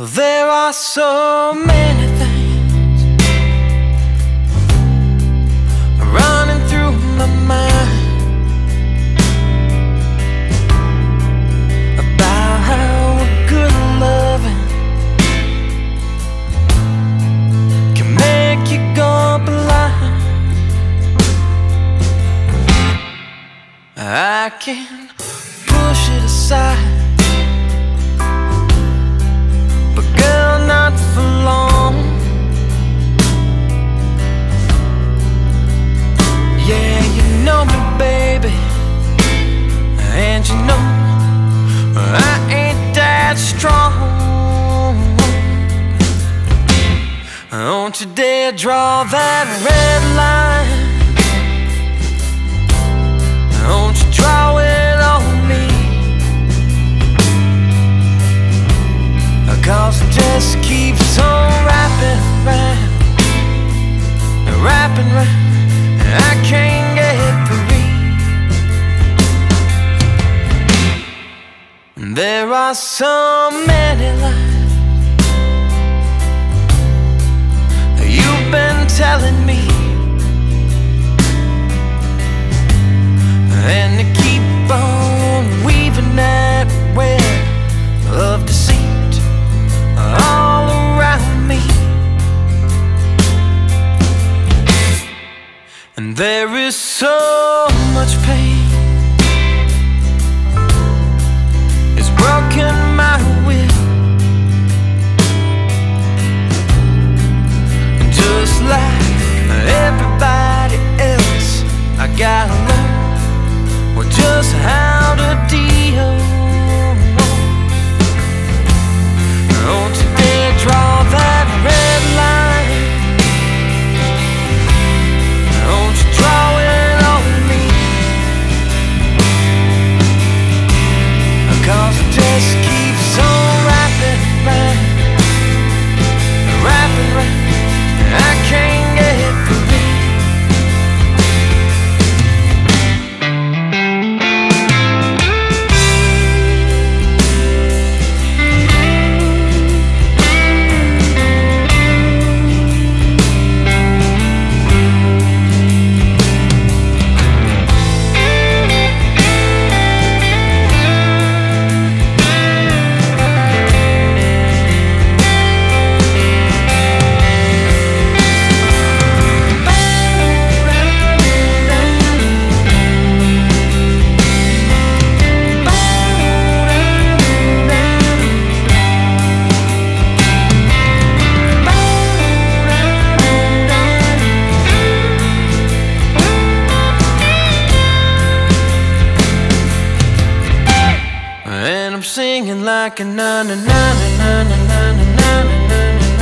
There are so many things running through my mind about how a good loving can make you go blind. I can push it aside, but girl, not for long. Yeah, you know me, baby, and you know I ain't that strong. Don't you dare draw that red line. Don't you draw it on me, 'cause it just keeps on wrapping round and wrapping round, and I can't get free. And there are so many lies you've been telling me, and they keep on weaving that web of deceit all around me. And there is so much pain, it's broken my will. And just like everybody else, I gotta learn just how to deal. Don't you dare draw that red line. Don't you draw it on me, 'cause it just keeps on wrapping round, wrapping round, and I can't get free. Singing like a na na na na na na na na na na.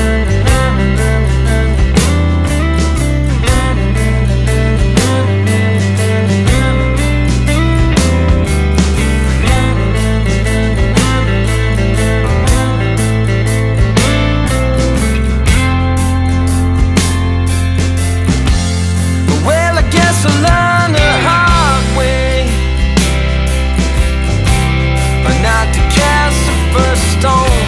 Well, I guess I learned the hard way not to cast the first stone.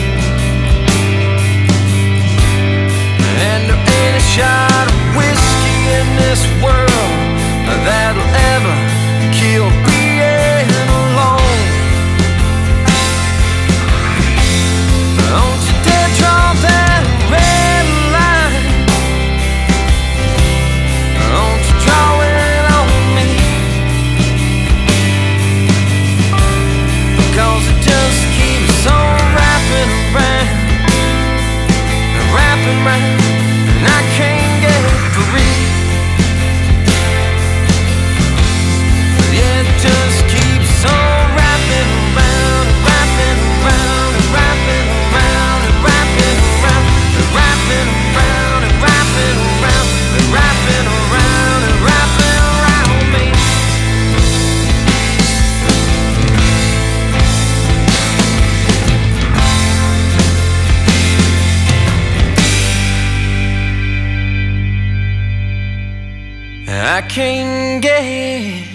And there ain't a shot of whiskey in this world that'll ever kill being alone. Don't you dare draw that red line. Don't you draw it on me, 'cause it just keeps on wrapping around and wrapping around, and I can't get free. Yeah, it just keeps on wrapping around and wrapping around and wrapping around and wrapping around and wrapping around and wrapping around and wrapping around and wrapping around me. I can't get